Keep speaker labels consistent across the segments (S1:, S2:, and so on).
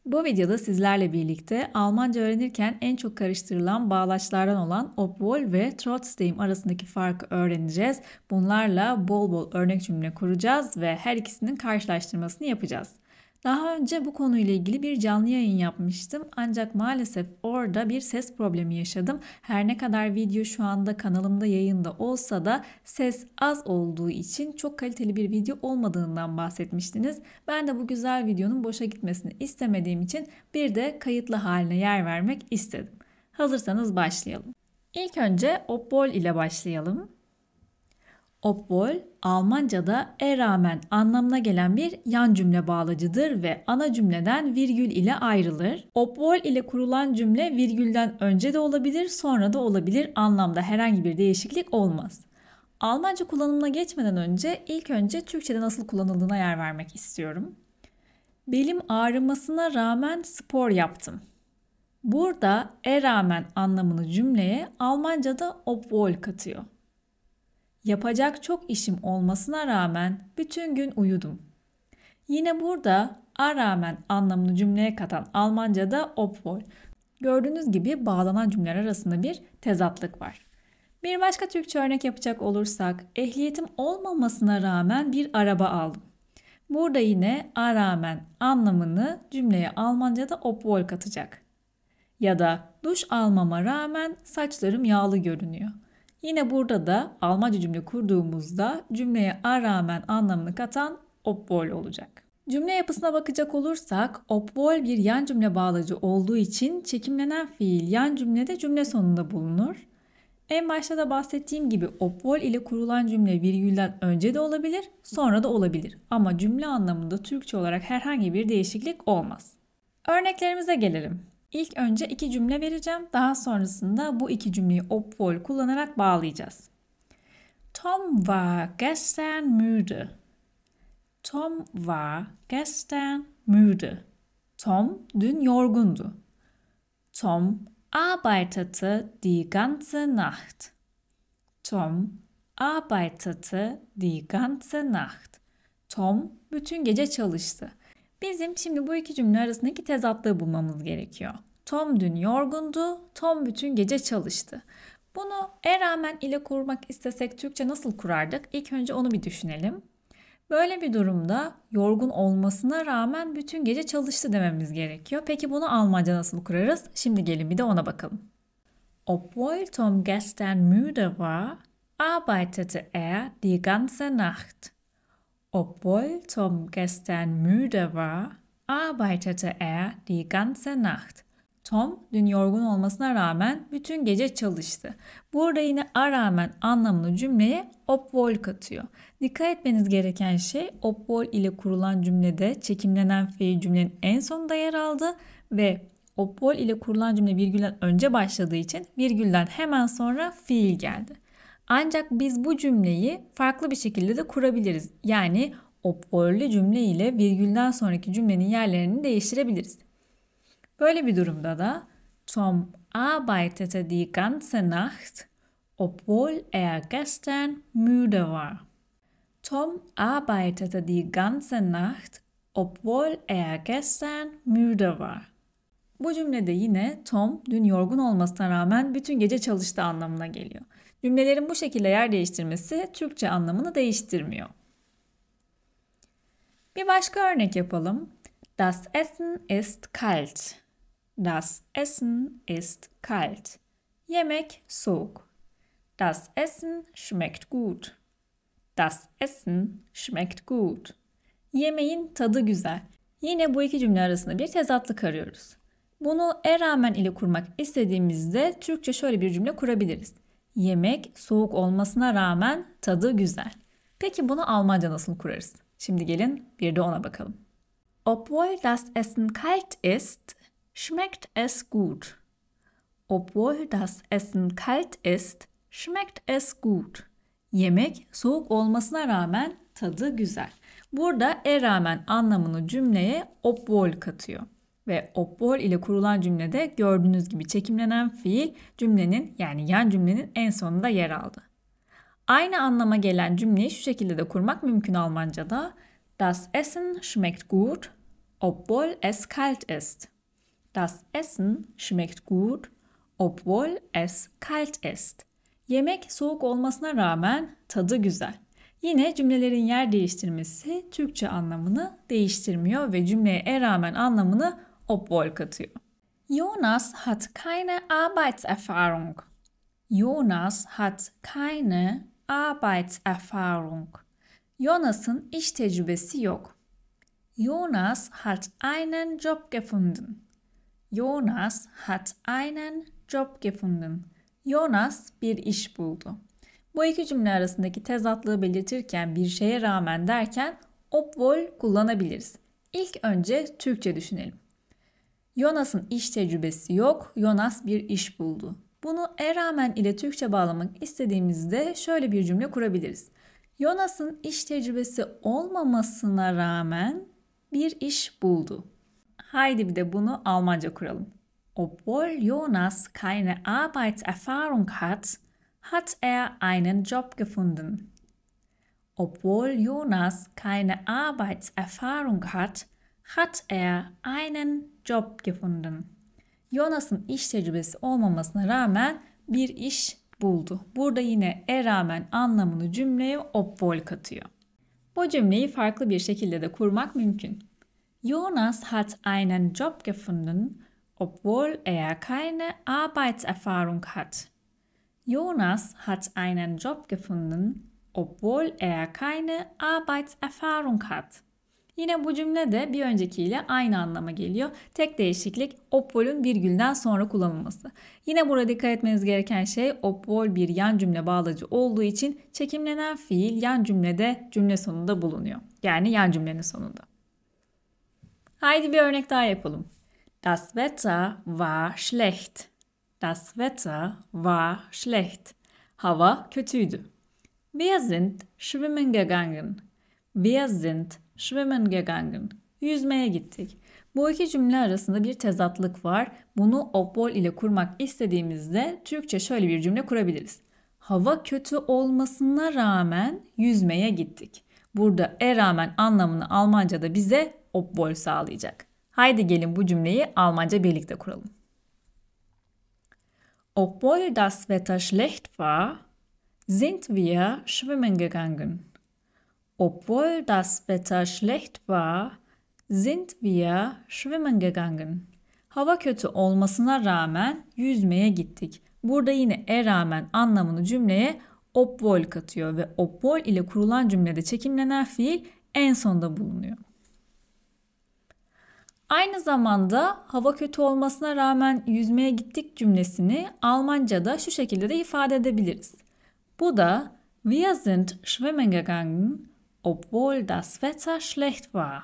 S1: Bu videoda sizlerle birlikte Almanca öğrenirken en çok karıştırılan bağlaçlardan olan obwohl ve trotzdem arasındaki farkı öğreneceğiz. Bunlarla bol bol örnek cümle kuracağız ve her ikisinin karşılaştırmasını yapacağız. Daha önce bu konuyla ilgili bir canlı yayın yapmıştım ancak maalesef orada bir ses problemi yaşadım. Her ne kadar video şu anda kanalımda yayında olsa da ses az olduğu için çok kaliteli bir video olmadığından bahsetmiştiniz. Ben de bu güzel videonun boşa gitmesini istemediğim için bir de kayıtlı haline yer vermek istedim. Hazırsanız başlayalım. İlk önce obwohl ile başlayalım. Obwohl, Almanca'da rağmen anlamına gelen bir yan cümle bağlacıdır ve ana cümleden virgül ile ayrılır. Obwohl ile kurulan cümle virgülden önce de olabilir, sonra da olabilir. Anlamda herhangi bir değişiklik olmaz. Almanca kullanımına geçmeden önce ilk önce Türkçe'de nasıl kullanıldığına yer vermek istiyorum. Belim ağrımasına rağmen spor yaptım. Burada rağmen anlamını cümleye Almanca'da obwohl katıyor. Yapacak çok işim olmasına rağmen bütün gün uyudum. Yine burada rağmen anlamını cümleye katan Almanca'da obwohl. Gördüğünüz gibi bağlanan cümleler arasında bir tezatlık var. Bir başka Türkçe örnek yapacak olursak, ehliyetim olmamasına rağmen bir araba aldım. Burada yine rağmen anlamını cümleye Almanca'da obwohl katacak. Ya da duş almama rağmen saçlarım yağlı görünüyor. Yine burada da Almanca cümle kurduğumuzda cümleye rağmen anlamını katan obwohl olacak. Cümle yapısına bakacak olursak obwohl bir yan cümle bağlacı olduğu için çekimlenen fiil yan cümlede cümle sonunda bulunur. En başta da bahsettiğim gibi obwohl ile kurulan cümle virgülden önce de olabilir, sonra da olabilir. Ama cümle anlamında Türkçe olarak herhangi bir değişiklik olmaz. Örneklerimize gelelim. İlk önce iki cümle vereceğim. Daha sonrasında bu iki cümleyi obwohl kullanarak bağlayacağız. Tom war gestern müde. Tom war gestern müde. Tom dün yorgundu. Tom arbeitete die ganze Nacht. Tom arbeitete die ganze Nacht. Tom bütün gece çalıştı. Bizim şimdi bu iki cümle arasındaki tezatlığı bulmamız gerekiyor. Tom dün yorgundu, Tom bütün gece çalıştı. Bunu rağmen ile kurmak istesek Türkçe nasıl kurardık? İlk önce onu bir düşünelim. Böyle bir durumda yorgun olmasına rağmen bütün gece çalıştı dememiz gerekiyor. Peki bunu Almanca nasıl kurarız? Şimdi gelin bir de ona bakalım. Obwohl Tom gestern müde war, arbeitete er die ganze Nacht. Obwohl Tom gestern müde war, arbeitete er die ganze Nacht. Tom dün yorgun olmasına rağmen bütün gece çalıştı. Burada yine rağmen anlamını cümleye obwohl katıyor. Dikkat etmeniz gereken şey obwohl ile kurulan cümlede çekimlenen fiil cümlenin en sonunda yer aldı ve obwohl ile kurulan cümle virgülden önce başladığı için virgülden hemen sonra fiil geldi. Ancak biz bu cümleyi farklı bir şekilde de kurabiliriz. Yani obwohl'lü cümle ile virgülden sonraki cümlenin yerlerini değiştirebiliriz. Böyle bir durumda da Tom arbeitete die ganze Nacht, obwohl er gestern müde war. Tom arbeitete die ganze Nacht, obwohl er gestern müde war. Bu cümlede yine Tom dün yorgun olmasına rağmen bütün gece çalıştı anlamına geliyor. Cümlelerin bu şekilde yer değiştirmesi Türkçe anlamını değiştirmiyor. Bir başka örnek yapalım. Das Essen ist kalt. Das Essen ist kalt. Yemek soğuk. Das Essen schmeckt gut. Das Essen schmeckt gut. Yemeğin tadı güzel. Yine bu iki cümle arasında bir tezatlık arıyoruz. Bunu rağmen ile kurmak istediğimizde Türkçe şöyle bir cümle kurabiliriz. Yemek soğuk olmasına rağmen tadı güzel. Peki bunu Almanca nasıl kurarız? Şimdi gelin bir de ona bakalım. Obwohl das Essen kalt ist, schmeckt es gut. Obwohl das Essen kalt ist, schmeckt es gut. Yemek soğuk olmasına rağmen tadı güzel. Burada rağmen anlamını cümleye obwohl katıyor. Ve obwohl ile kurulan cümlede gördüğünüz gibi çekimlenen fiil cümlenin yani yan cümlenin en sonunda yer aldı. Aynı anlama gelen cümleyi şu şekilde de kurmak mümkün Almanca'da. Das Essen schmeckt gut. obwohl es kalt ist. Das Essen schmeckt gut, obwohl es kalt ist. Yemek soğuk olmasına rağmen tadı güzel. Yine cümlelerin yer değiştirmesi Türkçe anlamını değiştirmiyor ve cümleye rağmen anlamını obwohl katıyor. Jonas hat keine Arbeitserfahrung. Jonas hat keine Arbeitserfahrung. Jonas'ın iş tecrübesi yok. Jonas hat einen Job gefunden. Jonas hat einen Job gefunden. Jonas bir iş buldu. Bu iki cümle arasındaki tezatlığı belirtirken bir şeye rağmen derken obwohl kullanabiliriz. İlk önce Türkçe düşünelim. Jonas'ın iş tecrübesi yok, Jonas bir iş buldu. Bunu rağmen ile Türkçe bağlamak istediğimizde şöyle bir cümle kurabiliriz. Jonas'ın iş tecrübesi olmamasına rağmen bir iş buldu. Haydi bir de bunu Almanca kuralım. Obwohl Jonas keine Arbeitserfahrung hat, hat er einen Job gefunden. Obwohl Jonas keine Arbeitserfahrung hat, hat er einen Job gefunden. Jonas'ın iş tecrübesi olmamasına rağmen bir iş buldu. Burada yine rağmen anlamını cümleye obwohl katıyor. Bu cümleyi farklı bir şekilde de kurmak mümkün. Jonas hat einen Job gefunden, obwohl er keine Arbeitserfahrung hat. Jonas hat einen Job gefunden, obwohl er keine Arbeitserfahrung hat. Yine bu cümle de bir öncekiyle aynı anlama geliyor. Tek değişiklik obwohl'ün virgülden sonra kullanılması. Yine burada dikkat etmeniz gereken şey obwohl bir yan cümle bağlacı olduğu için çekimlenen fiil yan cümlede cümle sonunda bulunuyor. Yani yan cümlenin sonunda. Haydi bir örnek daha yapalım. Das Wetter war schlecht. Das Wetter war schlecht. Hava kötüydü. Wir sind schwimmen gegangen. Wir sind schwimmen gegangen. Yüzmeye gittik. Bu iki cümle arasında bir tezatlık var. Bunu obwohl ile kurmak istediğimizde Türkçe şöyle bir cümle kurabiliriz. Hava kötü olmasına rağmen yüzmeye gittik. Burada rağmen anlamını Almanca'da bize obwohl sağlayacak. Haydi gelin bu cümleyi Almanca birlikte kuralım. Obwohl das Wetter schlecht war, sind wir schwimmen gegangen. Obwohl das Wetter schlecht war, sind wir schwimmen gegangen. Hava kötü olmasına rağmen yüzmeye gittik. Burada yine rağmen anlamını cümleye obwohl katıyor ve obwohl ile kurulan cümlede çekimlenen fiil en sonda bulunuyor. Aynı zamanda hava kötü olmasına rağmen yüzmeye gittik cümlesini Almanca'da şu şekilde de ifade edebiliriz. Bu da wir sind schwimmen gegangen, obwohl das Wetter schlecht war.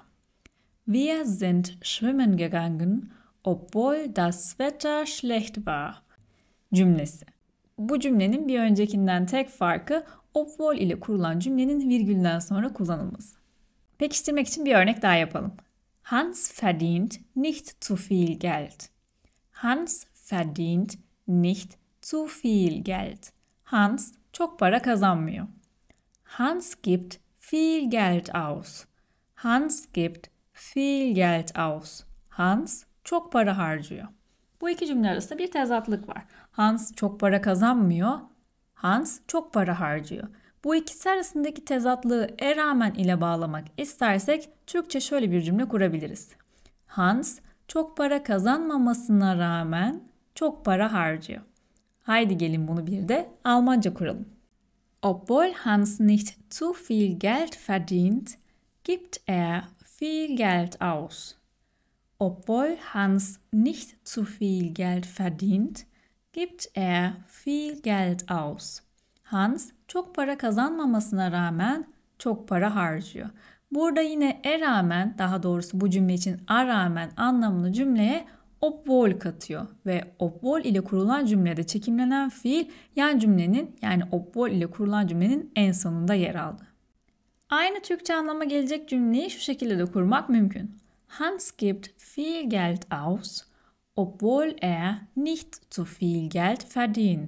S1: Wir sind schwimmen gegangen, obwohl das Wetter schlecht war cümlesi. Bu cümlenin bir öncekinden tek farkı obwohl ile kurulan cümlenin virgülden sonra kullanılması. Pekiştirmek için bir örnek daha yapalım. Hans verdient nicht zu viel Geld. Hans verdient nicht zu viel Geld. Hans çok para kazanmıyor. Hans gibt viel Geld aus. Hans gibt viel Geld aus. Hans çok para harcıyor. Bu iki cümle arasında bir tezatlık var. Hans çok para kazanmıyor. Hans çok para harcıyor. Bu ikisi arasındaki tezatlığı rağmen ile bağlamak istersek Türkçe şöyle bir cümle kurabiliriz. Hans çok para kazanmamasına rağmen çok para harcıyor. Haydi gelin bunu bir de Almanca kuralım. Obwohl Hans nicht zu viel Geld verdient, gibt er viel Geld aus. Obwohl Hans nicht zu viel Geld verdient, gibt er viel Geld aus. Hans çok para kazanmamasına rağmen çok para harcıyor. Burada yine rağmen, daha doğrusu bu cümle için rağmen anlamını cümleye obwohl katıyor ve obwohl ile kurulan cümlede çekimlenen fiil yan cümlenin yani obwohl ile kurulan cümlenin en sonunda yer aldı. Aynı Türkçe anlama gelecek cümleyi şu şekilde de kurmak mümkün. Hans gibt viel Geld aus, obwohl er nicht zu viel Geld verdient.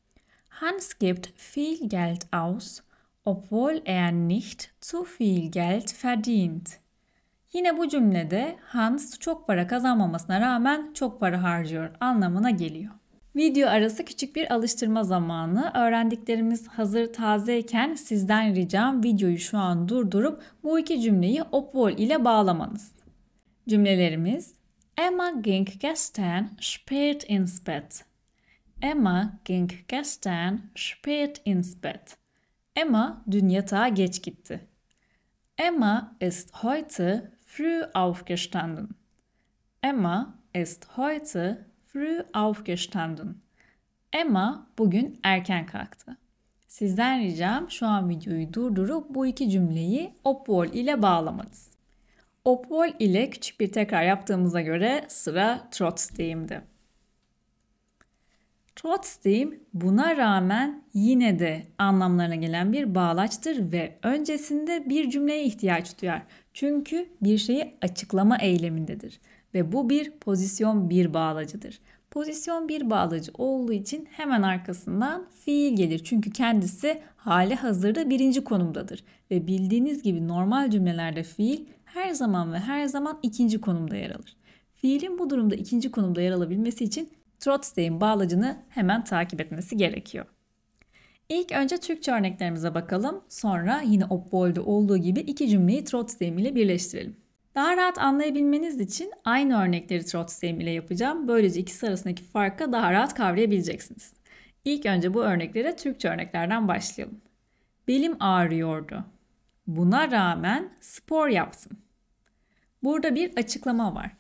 S1: Hans gibt viel Geld aus, obwohl er nicht zu viel Geld verdient. Yine bu cümlede Hans çok para kazanmamasına rağmen çok para harcıyor anlamına geliyor. Video arası küçük bir alıştırma zamanı. Öğrendiklerimiz hazır tazeyken sizden ricam videoyu şu an durdurup bu iki cümleyi obwohl ile bağlamanız. Cümlelerimiz: Emma ging gestern spät ins Bett. Emma ging gestern spät ins Bett. Emma dün yatağa geç gitti. Emma ist heute früh aufgestanden. Emma ist heute früh aufgestanden. Emma bugün erken kalktı. Sizden ricam şu an videoyu durdurup bu iki cümleyi obwohl ile bağlamanız. Obwohl ile küçük bir tekrar yaptığımıza göre sıra trotzdem'de. Trotzdem buna rağmen yine de anlamlarına gelen bir bağlaçtır ve öncesinde bir cümleye ihtiyaç duyar. Çünkü bir şeyi açıklama eylemindedir ve bu bir pozisyon bir bağlacıdır. Pozisyon bir bağlacı olduğu için hemen arkasından fiil gelir. Çünkü kendisi hali hazırda birinci konumdadır. Ve bildiğiniz gibi normal cümlelerde fiil her zaman ve her zaman ikinci konumda yer alır. Fiilin bu durumda ikinci konumda yer alabilmesi için trotzdem bağlacını hemen takip etmesi gerekiyor. İlk önce Türkçe örneklerimize bakalım. Sonra yine obwohl'de olduğu gibi iki cümleyi trotzdem ile birleştirelim. Daha rahat anlayabilmeniz için aynı örnekleri trotzdem ile yapacağım. Böylece ikisi arasındaki farkı daha rahat kavrayabileceksiniz. İlk önce bu örneklere Türkçe örneklerden başlayalım. Belim ağrıyordu. Buna rağmen spor yaptım. Burada bir açıklama var.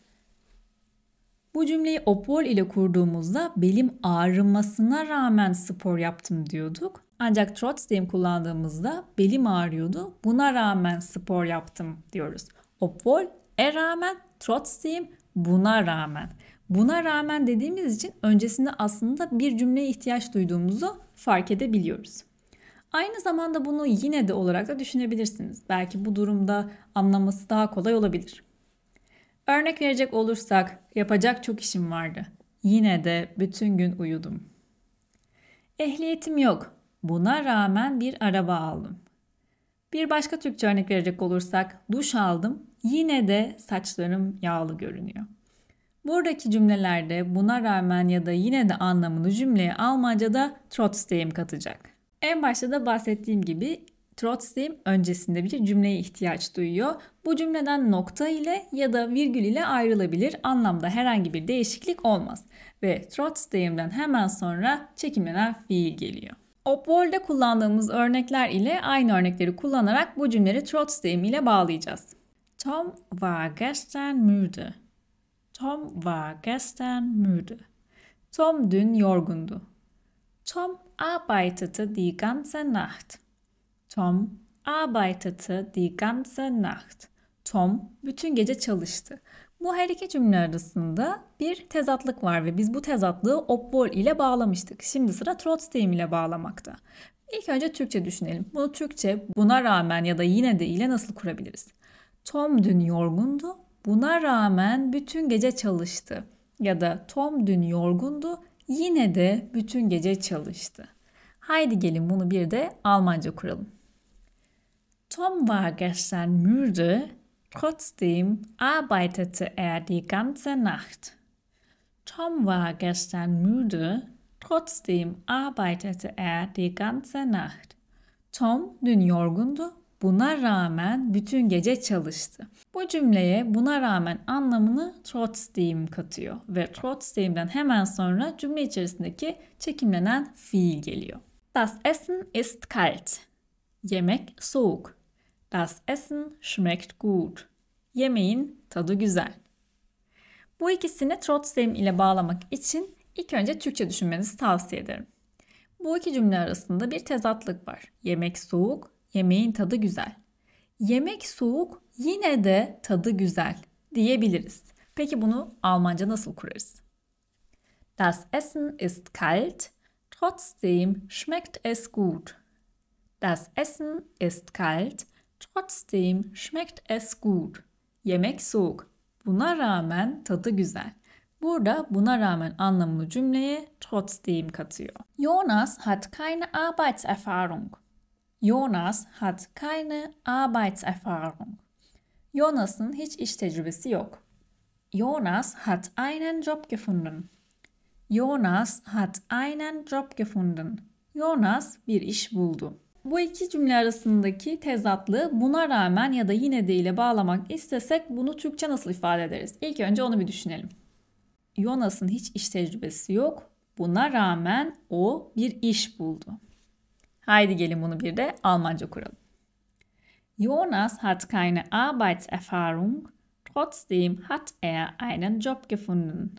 S1: Bu cümleyi obwohl ile kurduğumuzda belim ağrımasına rağmen spor yaptım diyorduk. Ancak trotzdem kullandığımızda belim ağrıyordu, buna rağmen spor yaptım diyoruz. Obwohl, rağmen, trotzdem, buna rağmen. Buna rağmen dediğimiz için öncesinde aslında bir cümleye ihtiyaç duyduğumuzu fark edebiliyoruz. Aynı zamanda bunu yine de olarak da düşünebilirsiniz. Belki bu durumda anlaması daha kolay olabilir. Örnek verecek olursak, yapacak çok işim vardı. Yine de bütün gün uyudum. Ehliyetim yok. Buna rağmen bir araba aldım. Bir başka Türkçe örnek verecek olursak, duş aldım. Yine de saçlarım yağlı görünüyor. Buradaki cümlelerde buna rağmen ya da yine de anlamını cümleye Almanca'da trotzdem katacak. En başta da bahsettiğim gibi trotzdem öncesinde bir cümleye ihtiyaç duyuyor. Bu cümleden nokta ile ya da virgül ile ayrılabilir. Anlamda herhangi bir değişiklik olmaz. Ve trotzdem'den hemen sonra çekimlenen fiil geliyor. Obwohl'de kullandığımız örnekler ile aynı örnekleri kullanarak bu cümleleri trotzdem ile bağlayacağız. Tom war gestern müde. Tom war gestern müde. Tom dün yorgundu. Tom arbeitete die ganze Nacht. Tom arbeitete die ganze Nacht. Tom bütün gece çalıştı. Bu her iki cümle arasında bir tezatlık var ve biz bu tezatlığı obwohl ile bağlamıştık. Şimdi sıra trotzdem ile bağlamakta. İlk önce Türkçe düşünelim. Bunu Türkçe buna rağmen ya da yine de ile nasıl kurabiliriz? Tom dün yorgundu. Buna rağmen bütün gece çalıştı. Ya da Tom dün yorgundu. Yine de bütün gece çalıştı. Haydi gelin bunu bir de Almanca kuralım. Tom war gestern müde, trotzdem arbeitete er die ganze Nacht. Tom war gestern müde, trotzdem arbeitete er die ganze Nacht. Tom dün yorgundu, buna rağmen bütün gece çalıştı. Bu cümleye buna rağmen anlamını trotzdem katıyor ve trotzdem'den hemen sonra cümle içerisindeki çekimlenen fiil geliyor. Das Essen ist kalt. Yemek soğuk. Das Essen schmeckt gut. Yemeğin tadı güzel. Bu ikisini trotzdem ile bağlamak için ilk önce Türkçe düşünmenizi tavsiye ederim. Bu iki cümle arasında bir tezatlık var. Yemek soğuk, yemeğin tadı güzel. Yemek soğuk, yine de tadı güzel diyebiliriz. Peki bunu Almanca nasıl kurarız? Das Essen ist kalt, trotzdem schmeckt es gut. Das Essen ist kalt, trotzdem schmeckt es gut. Yemek soğuk. Buna rağmen tadı güzel. Burada buna rağmen anlamını cümleye trotzdem katıyor. Jonas hat keine Arbeitserfahrung. Jonas hat keine Arbeitserfahrung. Jonas'ın hiç iş tecrübesi yok. Jonas hat einen Job gefunden. Jonas hat einen Job gefunden. Jonas bir iş buldu. Bu iki cümle arasındaki tezatlığı buna rağmen ya da yine de ile bağlamak istesek bunu Türkçe nasıl ifade ederiz? İlk önce onu bir düşünelim. Jonas'ın hiç iş tecrübesi yok. Buna rağmen o bir iş buldu. Haydi gelin bunu bir de Almanca kuralım. Jonas hat keine Arbeitserfahrung, trotzdem hat er einen Job gefunden.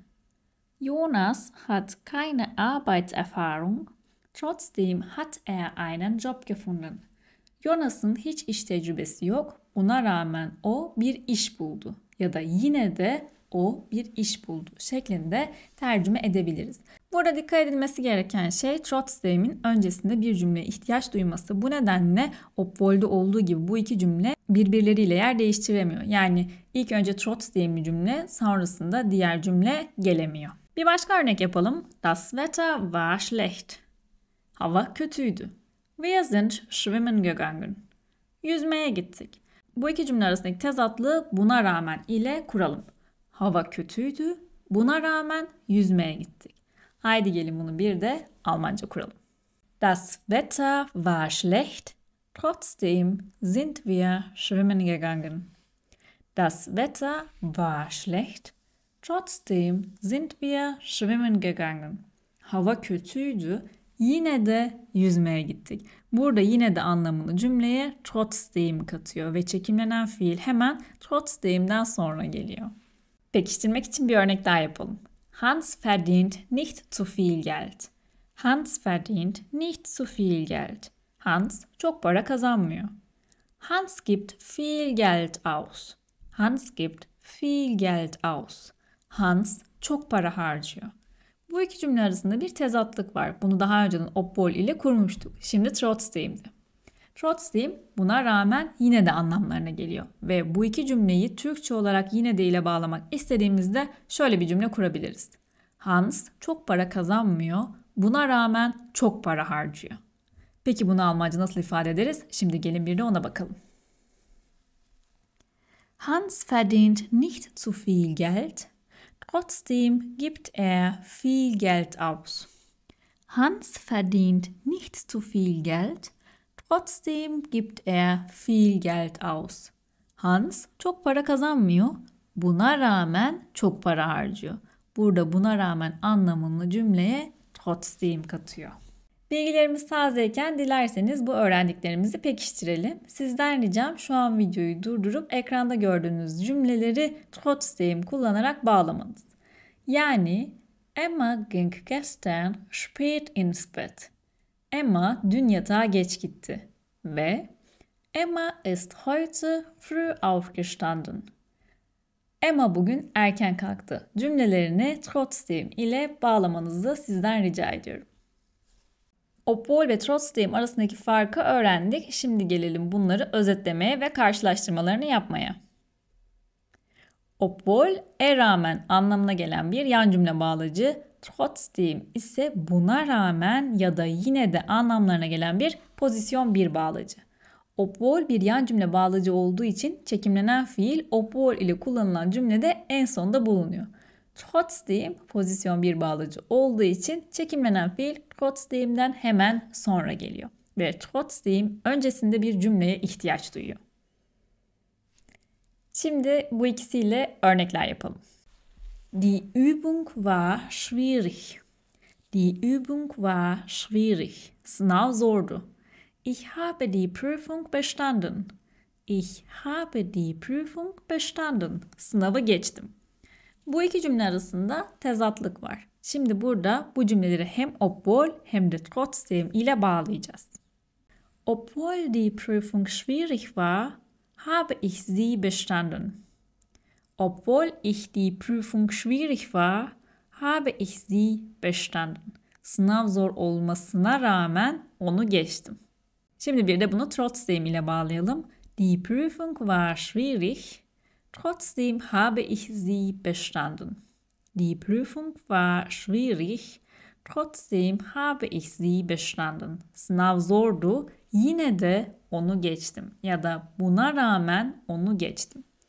S1: Jonas hat keine Arbeitserfahrung, trotzdem hat er einen Job gefunden. Jonas'ın hiç iş tecrübesi yok. Buna rağmen o bir iş buldu. Ya da yine de o bir iş buldu şeklinde tercüme edebiliriz. Burada dikkat edilmesi gereken şey trotzdem'in öncesinde bir cümleye ihtiyaç duyması. Bu nedenle obwohl'de olduğu gibi bu iki cümle birbirleriyle yer değiştiremiyor. Yani ilk önce trotzdem'li cümle, sonrasında diğer cümle gelemiyor. Bir başka örnek yapalım. Das Wetter war schlecht. Hava kötüydü. Wir sind schwimmen gegangen. Yüzmeye gittik. Bu iki cümle arasındaki tezatlığı buna rağmen ile kuralım. Hava kötüydü. Buna rağmen yüzmeye gittik. Haydi gelin bunu bir de Almanca kuralım. Das Wetter war schlecht. Trotzdem sind wir schwimmen gegangen. Das Wetter war schlecht. Trotzdem sind wir schwimmen gegangen. Hava kötüydü. Yine de yüzmeye gittik. Burada yine de anlamını cümleye trotzdem katıyor ve çekimlenen fiil hemen trotzdem'den sonra geliyor. Pekiştirmek için bir örnek daha yapalım. Hans verdient nicht zu viel Geld. Hans verdient nicht zu viel Geld. Hans çok para kazanmıyor. Hans gibt viel Geld aus. Hans gibt viel Geld aus. Hans çok para harcıyor. Bu iki cümle arasında bir tezatlık var. Bunu daha önceden obwohl ile kurmuştuk. Şimdi trotzdem'di. Trotzdem buna rağmen yine de anlamlarına geliyor. Ve bu iki cümleyi Türkçe olarak yine de ile bağlamak istediğimizde şöyle bir cümle kurabiliriz. Hans çok para kazanmıyor. Buna rağmen çok para harcıyor. Peki bunu Almanca nasıl ifade ederiz? Şimdi gelin bir de ona bakalım. Hans verdient nicht zu viel Geld. Trotzdem gibt er viel Geld aus. Hans verdient nicht zu viel Geld. Trotzdem gibt er viel Geld aus. Hans çok para kazanmıyor. Buna rağmen çok para harcıyor. Burada buna rağmen anlamını cümleye trotzdem katıyor. Bilgilerimiz tazeyken dilerseniz bu öğrendiklerimizi pekiştirelim. Sizden ricam şu an videoyu durdurup ekranda gördüğünüz cümleleri trotzdem kullanarak bağlamanız. Yani Emma ging gestern spät ins Bett. Emma dün yatağa geç gitti. Ve Emma ist heute früh aufgestanden. Emma bugün erken kalktı. Cümlelerini trotzdem ile bağlamanızı sizden rica ediyorum. Obwohl ve trotzdem arasındaki farkı öğrendik. Şimdi gelelim bunları özetlemeye ve karşılaştırmalarını yapmaya. Obwohl, rağmen anlamına gelen bir yan cümle bağlacı. Trotzdem ise buna rağmen ya da yine de anlamlarına gelen bir pozisyon bir bağlacı. Obwohl bir yan cümle bağlacı olduğu için çekimlenen fiil obwohl ile kullanılan cümlede en sonda bulunuyor. Trotzdem pozisyon bir bağlacı olduğu için çekimlenen fiil trotzdem'den hemen sonra geliyor. Ve trotzdem öncesinde bir cümleye ihtiyaç duyuyor. Şimdi bu ikisiyle örnekler yapalım. Die Übung war schwierig. Die Übung war schwierig. Sınav zordu. Ich habe die Prüfung bestanden. Ich habe die Prüfung bestanden. Sınavı geçtim. Bu iki cümle arasında tezatlık var. Şimdi burada bu cümleleri hem obwohl hem de trotzdem ile bağlayacağız. Obwohl die Prüfung schwierig war, habe ich sie bestanden. Obwohl ich die Prüfung schwierig war, habe ich sie bestanden. Sınav zor olmasına rağmen onu geçtim. Şimdi bir de bunu trotzdem ile bağlayalım. Die Prüfung war schwierig, trotzdem habe ich sie bestanden. Die Prüfung war schwierig, trotzdem habe ich sie bestanden. Sınav zordu, yine de onu geçtim. Ya da buna rağmen onu geçtim.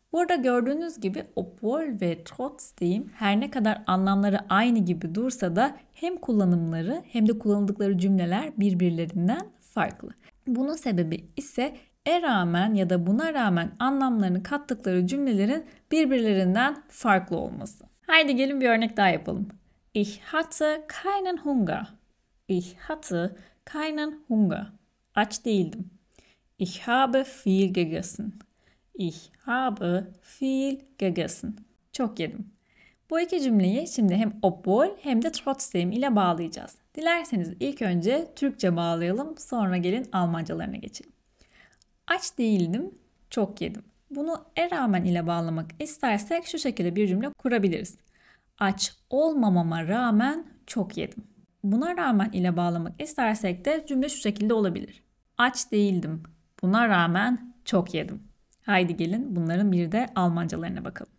S1: Burada gördüğünüz gibi obwohl ve trotzdem her ne kadar anlamları aynı gibi dursa da hem kullanımları hem de kullanıldıkları cümleler birbirlerinden farklı. Bunun sebebi ise rağmen ya da buna rağmen anlamlarını kattıkları cümlelerin birbirlerinden farklı olması. Haydi gelin bir örnek daha yapalım. Ich hatte keinen Hunger. Ich hatte keinen Hunger. Aç değildim. Ich habe viel gegessen. Ich habe viel gegessen. Çok yedim. Bu iki cümleyi şimdi hem obwohl hem de trotzdem ile bağlayacağız. Dilerseniz ilk önce Türkçe bağlayalım, sonra gelin Almancalarına geçelim. Aç değildim, çok yedim. Bunu rağmen ile bağlamak istersek şu şekilde bir cümle kurabiliriz. Aç olmamama rağmen çok yedim. Buna rağmen ile bağlamak istersek de cümle şu şekilde olabilir. Aç değildim, buna rağmen çok yedim. Haydi gelin bunların bir de Almancalarına bakalım.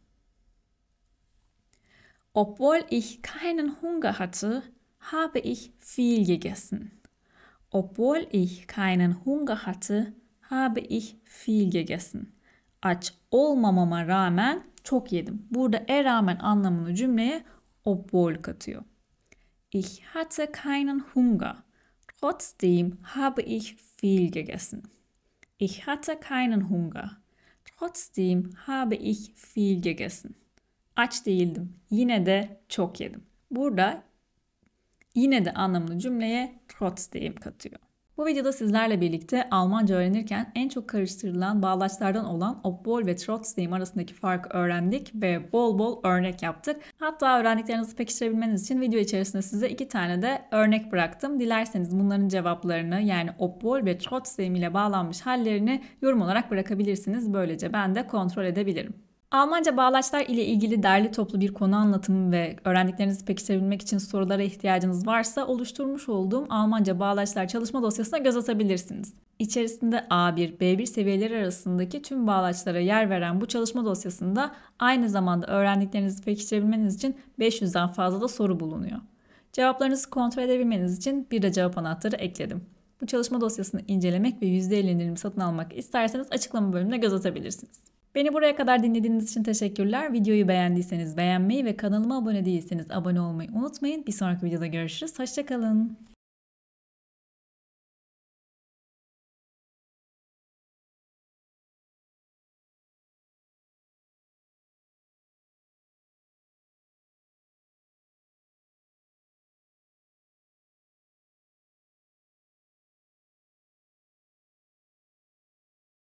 S1: Obwohl ich keinen Hunger hatte, habe ich viel gegessen. Obwohl ich keinen Hunger hatte, habe ich viel gegessen. Aç olmamama rağmen çok yedim. Burada rağmen anlamını cümleye obwohl katıyor. Ich hatte keinen Hunger. Trotzdem habe ich viel gegessen. Ich hatte keinen Hunger. Trotzdem habe ich viel gegessen. Aç değildim. Yine de çok yedim. Burada yine de anlamını cümleye trotzdem katıyor. Bu videoda sizlerle birlikte Almanca öğrenirken en çok karıştırılan bağlaçlardan olan obwohl ve trotzdem arasındaki farkı öğrendik ve bol bol örnek yaptık. Hatta öğrendiklerinizi pekiştirebilmeniz için video içerisinde size 2 tane de örnek bıraktım. Dilerseniz bunların cevaplarını yani obwohl ve trotzdem ile bağlanmış hallerini yorum olarak bırakabilirsiniz. Böylece ben de kontrol edebilirim. Almanca bağlaçlar ile ilgili derli toplu bir konu anlatımı ve öğrendiklerinizi pekiştirebilmek için sorulara ihtiyacınız varsa oluşturmuş olduğum Almanca bağlaçlar çalışma dosyasına göz atabilirsiniz. İçerisinde A1, B1 seviyeleri arasındaki tüm bağlaçlara yer veren bu çalışma dosyasında aynı zamanda öğrendiklerinizi pekiştirebilmeniz için 500'den fazla da soru bulunuyor. Cevaplarınızı kontrol edebilmeniz için bir de cevap anahtarı ekledim. Bu çalışma dosyasını incelemek ve %50 indirim satın almak isterseniz açıklama bölümüne göz atabilirsiniz. Beni buraya kadar dinlediğiniz için teşekkürler. Videoyu beğendiyseniz beğenmeyi ve kanalıma abone değilseniz abone olmayı unutmayın. Bir sonraki videoda görüşürüz. Hoşça kalın.